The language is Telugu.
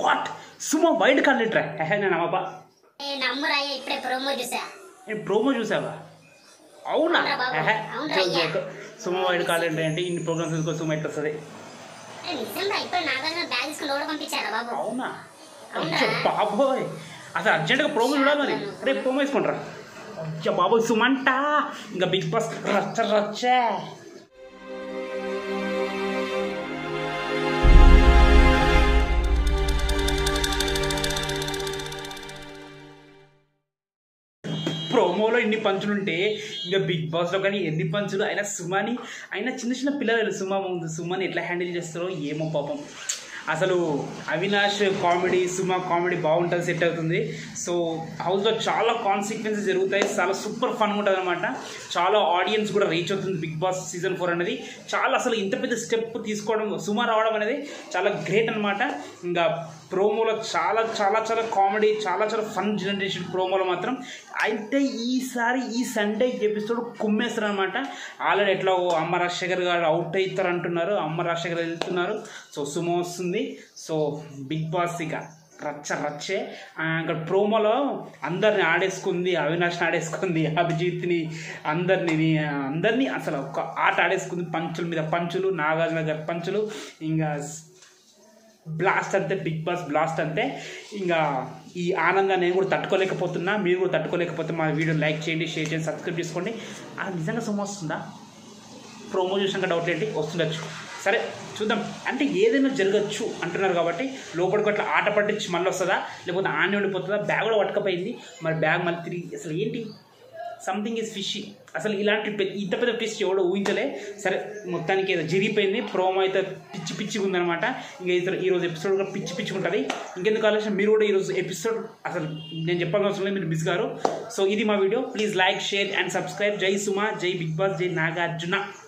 what Suma wild card entry నేను అమ్మబ్బా ప్రోమో చూసావా అవునా సుమా వైల్డ్ కార్డ్ ఎంట్రీ అంటే ఇన్ని ప్రోగ్రామ్స్ తీసుకో సుమా ఎట్లా వస్తుంది అవునా బాబోయ్ అసలు అర్జెంటుగా ప్రోమో చూడాలి మరి రేపు ప్రోమో వేసుకుంటారా అయ్యా బాబోయ్ సుమంట ఇంకా బిగ్ బాస్ రచ్చే ప్రోమోలో ఇన్ని పంచులు ఉంటే ఇంకా బిగ్ బాస్లో కానీ ఎన్ని పంచులు అయినా సుమాని అయినా చిన్న చిన్న పిల్లలు సుమా ముందు సుమాని ఎట్లా హ్యాండిల్ చేస్తారో ఏమో పాపం అసలు అవినాష్ కామెడీ సుమా కామెడీ బాగుంటుంది సెట్ అవుతుంది సో హౌస్లో చాలా కాన్సిక్వెన్సెస్ జరుగుతాయి చాలా సూపర్ ఫన్ ఉంటుంది అనమాట చాలా ఆడియన్స్ కూడా రీచ్ అవుతుంది బిగ్ బాస్ సీజన్ 4 అనేది చాలా అసలు ఇంత పెద్ద స్టెప్ తీసుకోవడం సుమా రావడం అనేది చాలా గ్రేట్ అనమాట ఇంకా ప్రోమోలో చాలా చాలా చాలా కామెడీ చాలా చాలా ఫన్ జనరేషన్ ప్రోమోలో మాత్రం అయితే ఈసారి ఈ సండే ఎపిసోడ్ కుమ్మేస్తారు అనమాట ఆల్రెడీ ఎట్లా అమ్మ రాజశేఖర్ గారు అవుట్ అవుతారు అంటున్నారు అమ్మ రాజశేఖర్ వెళ్తున్నారు సో సుమో వస్తుంది సో బిగ్ బాస్ ఇక రచ్చే ఇక్కడ ప్రోమోలో అందరిని ఆడేసుకుంది అవినాష్ని ఆడేసుకుంది అభిజిత్ని అందరినీ అసలు ఒక ఆట ఆడేసుకుంది పంచుల మీద పంచులు నాగార్జున గారి పంచులు ఇంకా బ్లాస్ట్ అంతే బిగ్ బాస్ బ్లాస్ట్ అంతే ఇంకా ఈ ఆనందాన్ని నేను కూడా తట్టుకోలేకపోతున్నా మీరు కూడా తట్టుకోలేకపోతే మా వీడియో లైక్ చేయండి షేర్ చేయండి సబ్స్క్రైబ్ చేసుకోండి అది నిజంగా సుమ వస్తుందా ప్రోమో చూసాక డౌట్ ఏంటి వస్తుండొచ్చు సరే చూద్దాం అంటే ఏదైనా జరగచ్చు అంటున్నారు కాబట్టి లోపలికి అట్లా ఆట పట్టించి మళ్ళీ వస్తుందా లేకపోతే ఆనే ఉండిపోతుందా బ్యాగ్ కూడా పట్టుకపోయింది మరి బ్యాగ్ మళ్ళీ తిరిగి అసలు ఏంటి సంథింగ్ ఈజ్ ఫిషీ అసలు ఇలాంటి ఇంత పెద్ద ట్విస్ట్ ఎవడో ఊహించలే సరే మొత్తానికి ఏదో జరిగిపోయింది ప్రోమో అయితే పిచ్చిగా ఉందనమాట ఇంకా ఈరోజు ఎపిసోడ్ కూడా పిచ్చి ఉంటుంది ఇంకెందుకు ఆలోచన మీరు కూడా ఈరోజు ఎపిసోడ్ అసలు నేను చెప్పాల్సిన అవసరం లేదు మీరు మిస్ గారు సో ఇది మా video please like share and subscribe జై సుమా జై బిగ్ బాస్ జై నాగార్జున